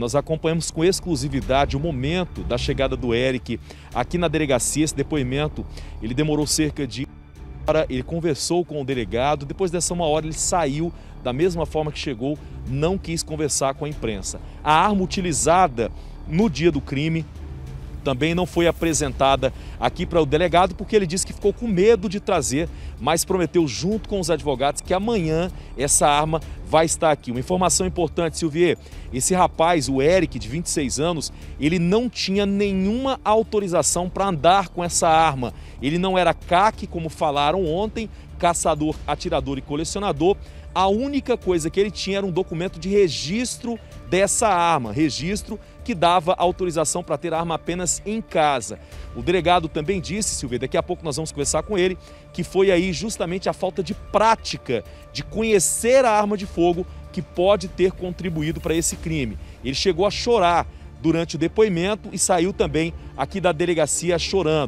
Nós acompanhamos com exclusividade o momento da chegada do Eric aqui na delegacia. Esse depoimento ele demorou cerca de uma hora, ele conversou com o delegado, depois dessa uma hora ele saiu da mesma forma que chegou, não quis conversar com a imprensa. A arma utilizada no dia do crime também não foi apresentada aqui para o delegado, porque ele disse que ficou com medo de trazer, mas prometeu junto com os advogados que amanhã essa arma vai estar aqui. Uma informação importante, Silvier, esse rapaz, o Eric, de 26 anos, ele não tinha nenhuma autorização para andar com essa arma. Ele não era CAC, como falaram ontem, caçador, atirador e colecionador. A única coisa que ele tinha era um documento de registro dessa arma, registro que dava autorização para ter a arma apenas em casa. O delegado também disse, Silvia, daqui a pouco nós vamos conversar com ele, que foi aí justamente a falta de prática, de conhecer a arma de fogo que pode ter contribuído para esse crime. Ele chegou a chorar durante o depoimento e saiu também aqui da delegacia chorando.